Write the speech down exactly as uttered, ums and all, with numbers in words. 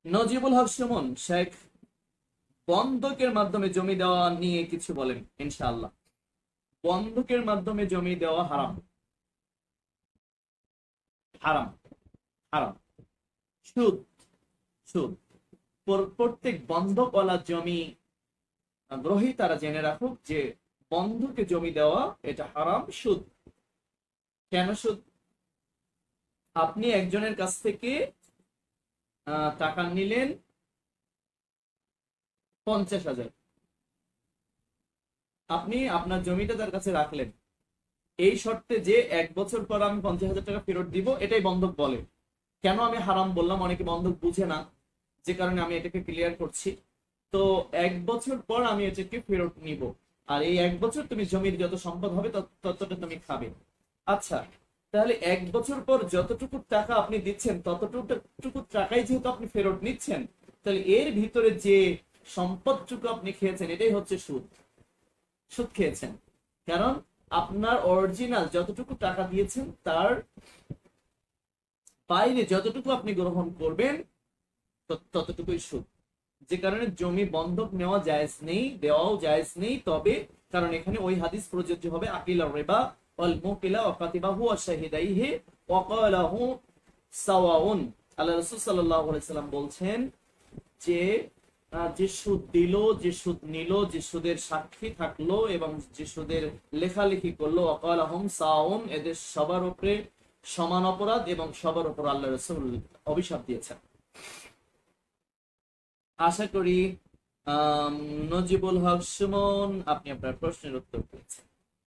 নজিবুল হক সুমন শেখ বন্ধকের মাধ্যমে জমি দেওয়া নিয়ে কিছু বলেন ইনশাআল্লাহ। বন্ধকের মাধ্যমে জমি দেওয়া হারাম, হারাম, হারাম। সুদ, সুদ। প্রত্যেক বন্ধকওয়ালা জমি গ্রহীতারা জেনে রাখুক যে বন্ধকে জমি দেওয়া এটা হারাম, সুদ। কেন সুদ? আপনি একজনের কাছ থেকে টাকা নিলেন পঞ্চাশ হাজার, আপনি আপনার জমিটা তার কাছে রাখলেন এই শর্তে যে এক বছর পর আমি পঞ্চাশ হাজার টাকা ফেরত দিব, এটাই বন্ধক বলে। কেন আমি হারাম বললাম? অনেকে বন্ধক বুঝে না, যে কারণে আমি এটাকে ক্লিয়ার করছি। তো এক বছর পর আমি এটাকে ফেরত নিব, আর এই এক বছর তুমি জমির যত সম্পদ হবে ততটা তুমি খাবে। আচ্ছা, তাহলে এক বছর পর যতটুকু টাকা আপনি দিচ্ছেন ততটুকু টাকাই যেহেতু আপনি ফেরত নিচ্ছেন, তাহলে এর ভিতরে যে সম্পদটুকু আপনি খেয়েছেন এটাই হচ্ছে সুদ। সুদ খেয়েছেন, কারণ আপনার অরিজিনাল যতটুকু টাকা দিয়েছেন তার বাইরে যতটুকু আপনি গ্রহণ করবেন ততটুকুই সুদ। যে কারণে জমি বন্ধক নেওয়া জায়েজ নেই, দেওয়াও জায়েজ নেই। তবে কারণ এখানে ওই হাদিস প্রযোজ্য হবে, আকিল রিবা ওয়াল মুকিলা ওয়া কাতিবাহু ওয়া শাহিদাইহি ওয়া ক্বালাহু সাওয়াউন। আল্লাহ রাসূল সাল্লাল্লাহু আলাইহি সাল্লাম বলছেন যে যে সুদ দিল, যে সুদ নিল, যে সুদের সাক্ষী থাকলো এবং যে সুদের লেখালেখি করলো, ওয়া ক্বালাহুম সাওয়াউন, এদের সবার উপরে সমান অপরাধ এবং সবার উপর আল্লাহ রাসূল অভিশাপ দিয়েছেন। আশা করি নজিবুল হক সুমন আপনি আপনার প্রশ্নের উত্তর পেয়েছেন।